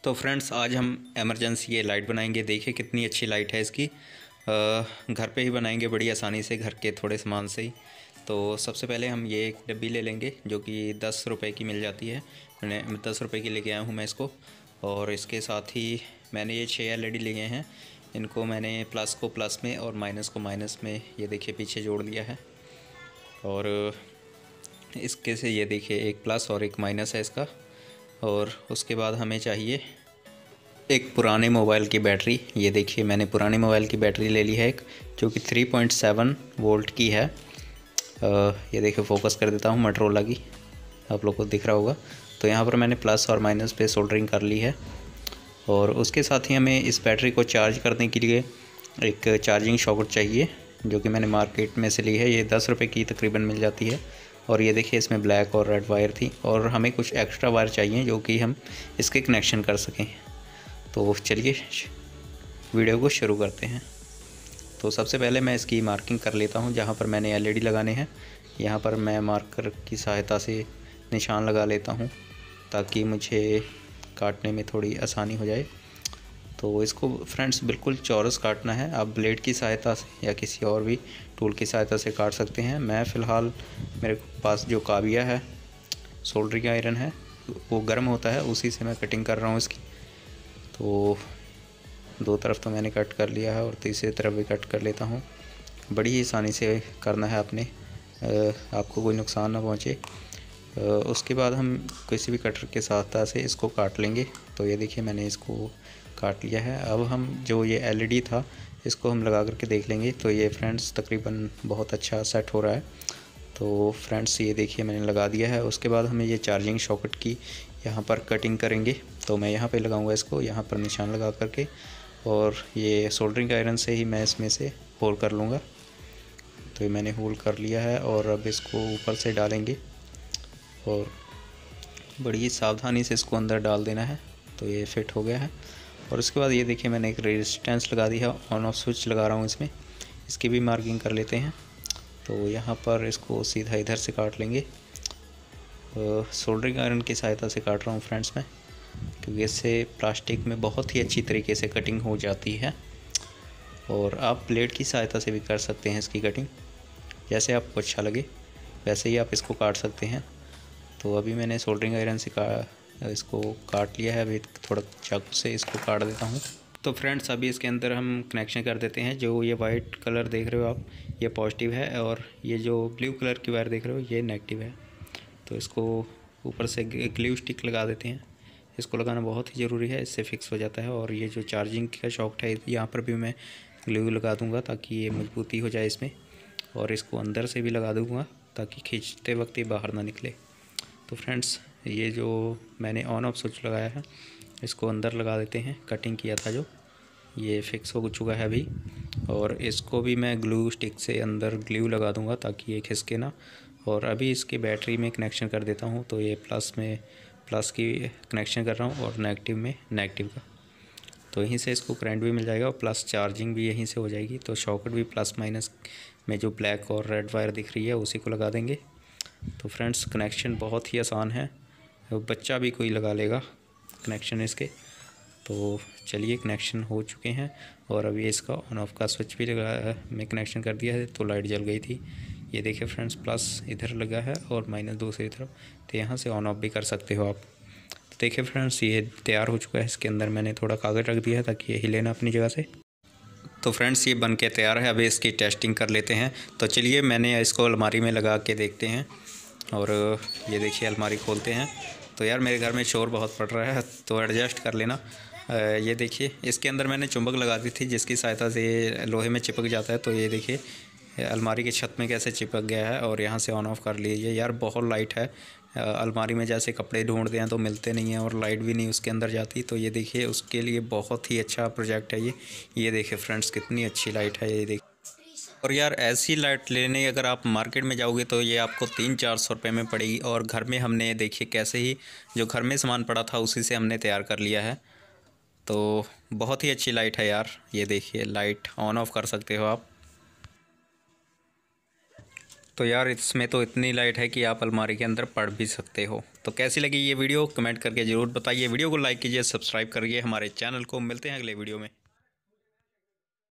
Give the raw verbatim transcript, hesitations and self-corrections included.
तो फ्रेंड्स आज हम एमरजेंसी ये लाइट बनाएंगे। देखिए कितनी अच्छी लाइट है इसकी। अ, घर पे ही बनाएंगे बड़ी आसानी से, घर के थोड़े सामान से ही। तो सबसे पहले हम ये एक डब्बी ले लेंगे जो कि दस रुपए की मिल जाती है। मैंने दस रुपए की लेके आया हूँ मैं इसको। और इसके साथ ही मैंने ये छः एल ई डी लिए हैं। इनको मैंने प्लस को प्लस में और माइनस को माइनस में, ये देखिए पीछे जोड़ दिया है। और इसके से ये देखिए एक प्लस और एक माइनस है इसका। और उसके बाद हमें चाहिए एक पुराने मोबाइल की बैटरी। ये देखिए मैंने पुराने मोबाइल की बैटरी ले ली है एक, जो कि थ्री पॉइंट सेवन वोल्ट की है। आ, ये देखिए फोकस कर देता हूँ, मोटोरोला की, आप लोग को दिख रहा होगा। तो यहाँ पर मैंने प्लस और माइनस पे सोल्डरिंग कर ली है। और उसके साथ ही हमें इस बैटरी को चार्ज करने के लिए एक चार्जिंग सॉकेट चाहिए, जो कि मैंने मार्केट में से ली है। ये दस रुपये की तकरीबन मिल जाती है। और ये देखिए इसमें ब्लैक और रेड वायर थी, और हमें कुछ एक्स्ट्रा वायर चाहिए जो कि हम इसके कनेक्शन कर सकें। तो चलिए वीडियो को शुरू करते हैं। तो सबसे पहले मैं इसकी मार्किंग कर लेता हूं। जहां पर मैंने एल ई डी लगाने हैं, यहां पर मैं मार्कर की सहायता से निशान लगा लेता हूं, ताकि मुझे काटने में थोड़ी आसानी हो जाए। तो इसको फ्रेंड्स बिल्कुल चौरस काटना है। आप ब्लेड की सहायता से या किसी और भी टूल की सहायता से काट सकते हैं। मैं फ़िलहाल मेरे पास जो काबिया है, सोल्डरिंग आयरन है, वो गर्म होता है, उसी से मैं कटिंग कर रहा हूँ इसकी। तो दो तरफ तो मैंने कट कर लिया है और तीसरी तरफ भी कट कर लेता हूँ। बड़ी ही आसानी से करना है आपने, आपको कोई नुकसान ना पहुँचे। उसके बाद हम किसी भी कटर के सहायता से इसको काट लेंगे। तो ये देखिए मैंने इसको काट लिया है। अब हम जो ये एल ई डी था, इसको हम लगा करके देख लेंगे। तो ये फ्रेंड्स तकरीबन बहुत अच्छा सेट हो रहा है। तो फ्रेंड्स ये देखिए मैंने लगा दिया है। उसके बाद हमें ये चार्जिंग सॉकेट की यहाँ पर कटिंग करेंगे। तो मैं यहाँ पे लगाऊंगा इसको, यहाँ पर निशान लगा करके, और ये सोल्डरिंग आयरन से ही मैं इसमें से होल कर लूँगा। तो ये मैंने होल कर लिया है और अब इसको ऊपर से डालेंगे और बड़ी ही सावधानी से इसको अंदर डाल देना है। तो ये फिट हो गया है। और उसके बाद ये देखिए मैंने एक रेजिस्टेंस लगा दी है, ऑन ऑफ स्विच लगा रहा हूँ इसमें। इसकी भी मार्किंग कर लेते हैं। तो यहाँ पर इसको सीधा इधर से काट लेंगे। सोल्डरिंग आयरन की सहायता से काट रहा हूँ फ्रेंड्स मैं, क्योंकि इससे प्लास्टिक में बहुत ही अच्छी तरीके से कटिंग हो जाती है। और आप ब्लेड की सहायता से भी कर सकते हैं इसकी कटिंग, जैसे आपको अच्छा लगे वैसे ही आप इसको काट सकते हैं। तो अभी मैंने सोल्डरिंग आयरन से का इसको काट लिया है। अभी थोड़ा चाकू से इसको काट देता हूँ। तो फ्रेंड्स अभी इसके अंदर हम कनेक्शन कर देते हैं। जो ये वाइट कलर देख रहे हो आप, ये पॉजिटिव है, और ये जो ब्लू कलर की वायर देख रहे हो, ये नेगेटिव है। तो इसको ऊपर से ग्लू स्टिक लगा देते हैं। इसको लगाना बहुत ही ज़रूरी है, इससे फिक्स हो जाता है। और ये जो चार्जिंग का सॉकेट है, यहाँ पर भी मैं ग्लू लगा दूँगा ताकि ये मजबूती हो जाए इसमें। और इसको अंदर से भी लगा दूँगा ताकि खींचते वक्त ये बाहर ना निकले। तो फ्रेंड्स ये जो मैंने ऑन ऑफ स्विच लगाया है, इसको अंदर लगा देते हैं। कटिंग किया था जो, ये फिक्स हो चुका है अभी। और इसको भी मैं ग्लू स्टिक से अंदर ग्लू लगा दूंगा ताकि ये खिसके ना। और अभी इसकी बैटरी में कनेक्शन कर देता हूँ। तो ये प्लस में प्लस की कनेक्शन कर रहा हूँ और नेगेटिव में नेगेटिव का। तो यहीं से इसको करंट भी मिल जाएगा और प्लस चार्जिंग भी यहीं से हो जाएगी। तो सॉकेट भी प्लस माइनस में जो ब्लैक और रेड वायर दिख रही है उसी को लगा देंगे। तो फ्रेंड्स कनेक्शन बहुत ही आसान है, बच्चा भी कोई लगा लेगा कनेक्शन इसके। तो चलिए कनेक्शन हो चुके हैं। और अभी इसका ऑन ऑफ का स्विच भी लगा मैं कनेक्शन कर दिया है, तो लाइट जल गई थी। ये देखिए फ्रेंड्स प्लस इधर लगा है और माइनस दूसरी तरफ। तो यहाँ से ऑन ऑफ भी कर सकते हो आप। तो देखिए फ्रेंड्स ये तैयार हो चुका है। इसके अंदर मैंने थोड़ा कागज़ रख दिया है ताकि ये हिले ना अपनी जगह से। तो फ्रेंड्स ये बन के तैयार है। अभी इसकी टेस्टिंग कर लेते हैं। तो चलिए मैंने इसको अलमारी में लगा के देखते हैं। और ये देखिए अलमारी खोलते हैं। तो यार मेरे घर में शोर बहुत पड़ रहा है, तो एडजस्ट कर लेना। ये देखिए इसके अंदर मैंने चुंबक लगा दी थी, जिसकी सहायता से ये लोहे में चिपक जाता है। तो ये देखिए अलमारी की छत में कैसे चिपक गया है। और यहाँ से ऑन ऑफ कर लीजिए। यार बहुत लाइट है। अलमारी में जैसे कपड़े ढूंढते हैं तो मिलते नहीं हैं, और लाइट भी नहीं उसके अंदर जाती। तो ये देखिए उसके लिए बहुत ही अच्छा प्रोजेक्ट है ये। ये देखिए फ्रेंड्स कितनी अच्छी लाइट है ये देखिए। और यार ऐसी लाइट लेने अगर आप मार्केट में जाओगे तो ये आपको तीन चार सौ रुपये में पड़ेगी। और घर में हमने देखिए कैसे ही जो घर में सामान पड़ा था उसी से हमने तैयार कर लिया है। तो बहुत ही अच्छी लाइट है यार। ये देखिए लाइट ऑन ऑफ कर सकते हो आप। तो यार इसमें तो इतनी लाइट है कि आप अलमारी के अंदर पढ़ भी सकते हो। तो कैसी लगी ये वीडियो कमेंट करके ज़रूर बताइए। वीडियो को लाइक कीजिए, सब्सक्राइब करिए हमारे चैनल को। मिलते हैं अगले वीडियो में।